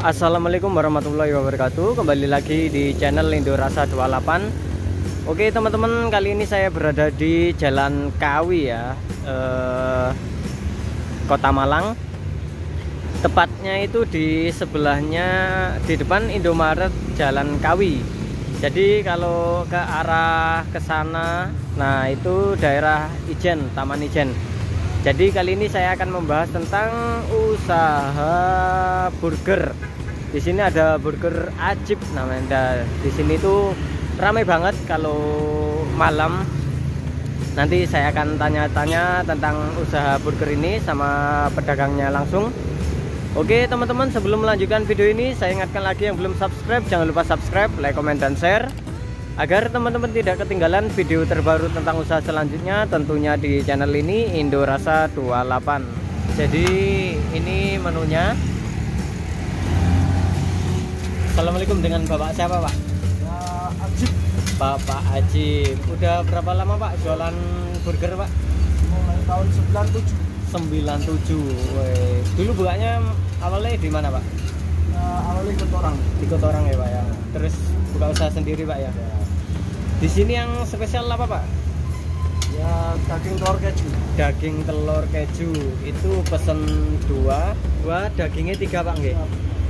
Assalamualaikum warahmatullahi wabarakatuh. Kembali lagi di channel Indo Rasa 28. Oke teman-teman, kali ini saya berada di Jalan Kawi ya, Kota Malang. Tepatnya itu di sebelahnya, di depan Indomaret Jalan Kawi. Jadi kalau ke arah ke sana, nah itu daerah Ijen, Taman Ijen. Jadi kali ini saya akan membahas tentang usaha burger. Di sini ada burger Ajib namanya. Di sini tuh ramai banget kalau malam. Nanti saya akan tanya-tanya tentang usaha burger ini sama pedagangnya langsung. Oke teman-teman, sebelum melanjutkan video ini, saya ingatkan lagi yang belum subscribe, jangan lupa subscribe, like, comment, dan share, agar teman-teman tidak ketinggalan video terbaru tentang usaha selanjutnya, tentunya di channel ini Indo Rasa 28. Jadi ini menunya. Assalamualaikum, dengan Bapak siapa Pak? Ya, Ajib. Bapak Ajib. Udah berapa lama Pak jualan burger Pak? Mulai tahun 97. 97. Weh. Dulu bukanya awalnya di mana Pak? Ya, awalnya ikut orang. Ikut orang ya Pak ya. Terus buka usaha sendiri Pak ya. Ya. Di sini yang spesial apa Pak? Ya, daging telur keju. Daging telur keju. Itu pesen 2, dagingnya 3 Pak nggih. Ya.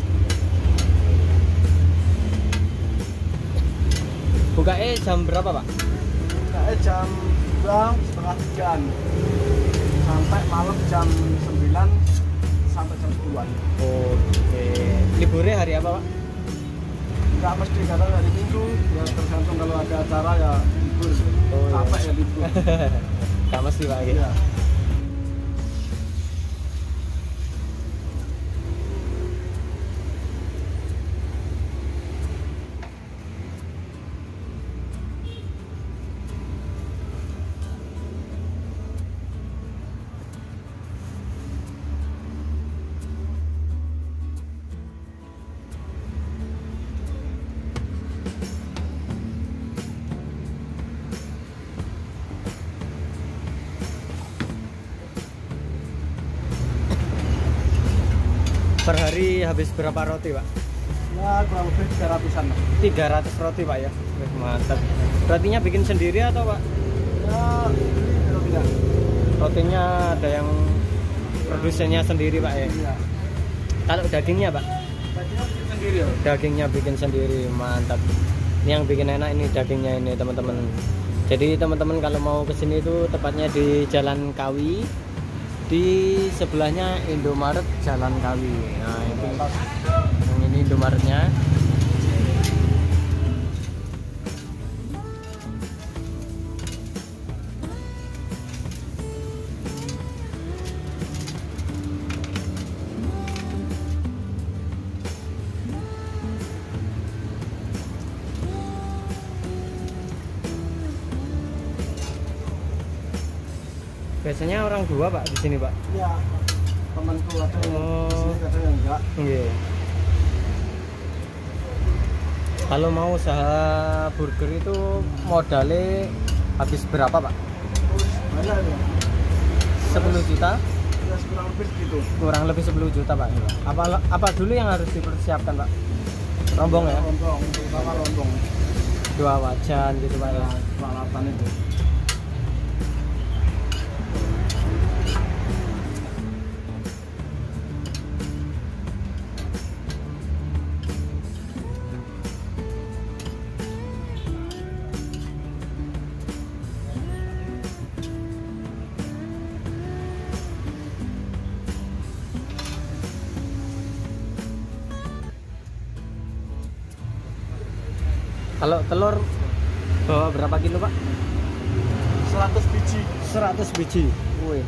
Bukanya jam berapa Pak? Bukanya jam 2 setengah 3-an. Sampai malam jam 9 sampai jam 10-an. Oke. Liburnya hari apa Pak? Enggak mesti, kadang hari Minggu. Ya tergantung, kalau ada acara ya libur. Oh, Capek iya. ya libur. Gak mesti Pak gitu. Ya. Per hari habis berapa roti Pak? Ya, kurang lebih 300-an. 300 roti Pak ya. Wih, mantap. Rotinya bikin sendiri atau Pak? Ya, ini rotinya. Rotinya ada yang produsennya sendiri Pak ya. Iya. Kalau dagingnya Pak? Dagingnya bikin sendiri ya. Dagingnya bikin sendiri, mantap. Ini yang bikin enak ini dagingnya ini teman-teman. Jadi teman-teman kalau mau kesini itu tepatnya di Jalan Kawi, di sebelahnya Indomaret Jalan Kawi. Nah itu yang ini Indomaretnya. Biasanya orang 2 Pak di sini Pak. Ya, temanku ada yang Oh. di sini, ada yang enggak. Iya. Kalau mau usaha burger itu modalnya habis berapa Pak? Terus banyak ya. 10 juta? Ya kurang lebih segitu. Kurang lebih 10 juta Pak. Apa dulu yang harus dipersiapkan Pak? Rombong ya? Rombong, terutama rombong. 2 wajan gitu Pak ya. Peralatan itu. Kalau telur bawa berapa kilo Pak? 100 biji. 100 biji. Wih.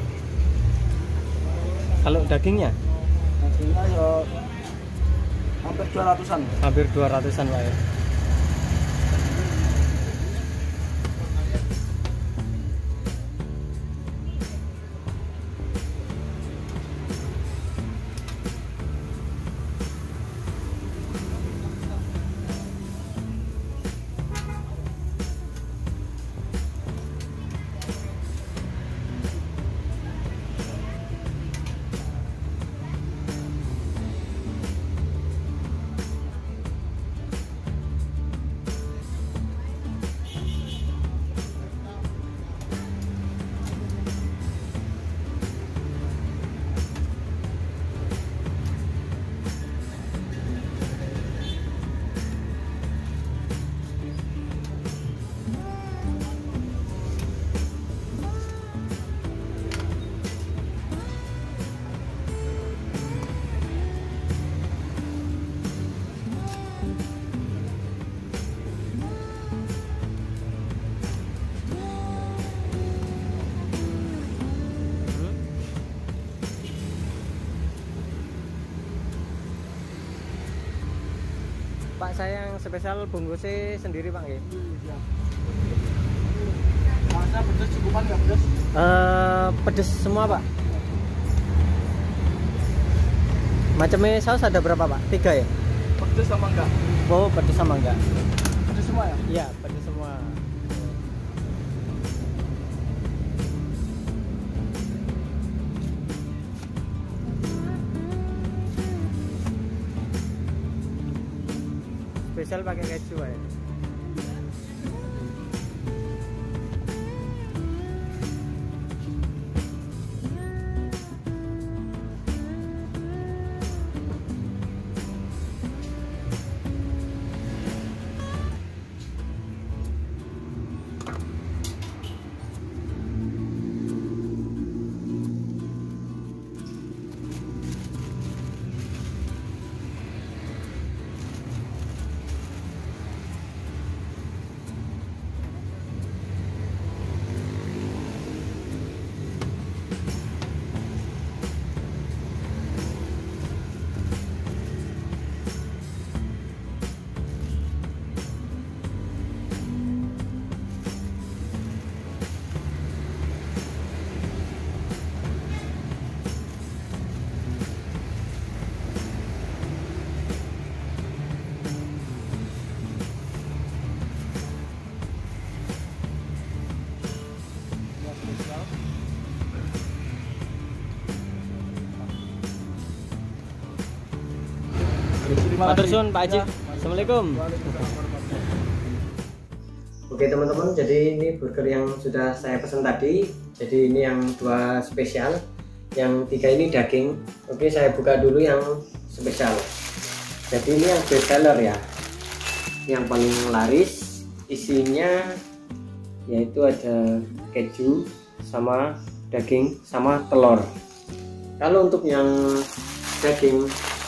Kalau dagingnya? Dagingnya ya hampir 200-an. Hampir 200-an Pak ya. Pak, saya yang spesial bungkusnya sendiri Pak nggih. Iya. Masnya pedes cukupan nggak pedes? Pedes semua Pak. Macamnya saus ada berapa Pak? 3 ya? Pedes sama enggak? Oh, pedes sama enggak? Pedes semua ya? Iya, pedes semua. Spesial pakai keju ya. Matur suwun Pak Haji. Assalamualaikum. Oke teman-teman, jadi ini burger yang sudah saya pesan tadi. Jadi ini yang 2 spesial, yang 3 ini daging. Oke, saya buka dulu yang spesial. Jadi ini yang best seller ya, yang paling laris. Isinya yaitu ada keju sama daging sama telur. Kalau untuk yang daging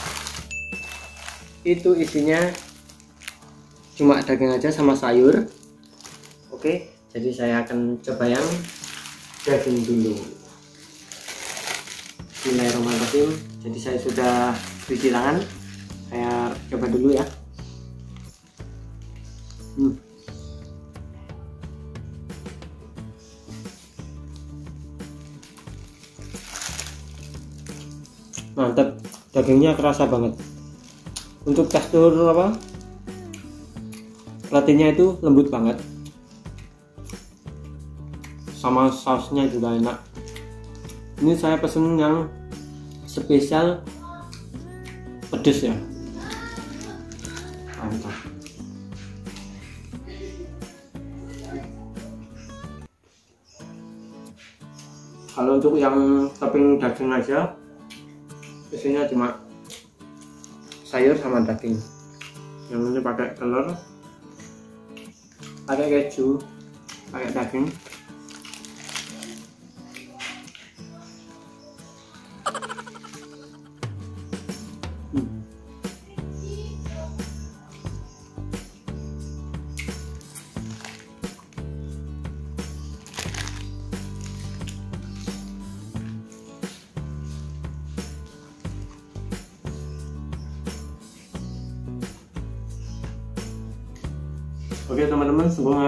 itu isinya cuma daging aja sama sayur. Oke, jadi saya akan coba yang daging dulu. Bismillahirrahmanirrahim. Jadi saya sudah cuci tangan, saya coba dulu ya. Mantap, dagingnya kerasa banget. Untuk tekstur apa, ratinya itu lembut banget, sama sausnya juga enak. Ini saya pesen yang spesial pedes ya, mantap. Kalau untuk yang topping daging aja, isinya cuma sayur sama daging. Yang ini pakai telur, pakai keju, pakai daging. Oke teman-teman,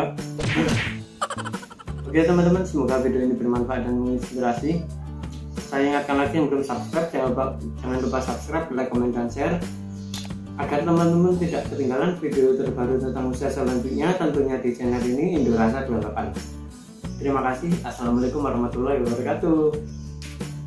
semoga video ini bermanfaat dan menginspirasi. Saya ingatkan lagi yang belum subscribe, jangan lupa subscribe, like, comment, dan share agar teman-teman tidak ketinggalan video terbaru tentang usaha selanjutnya, tentunya di channel ini Indorasa 28. Terima kasih. Assalamualaikum warahmatullahi wabarakatuh.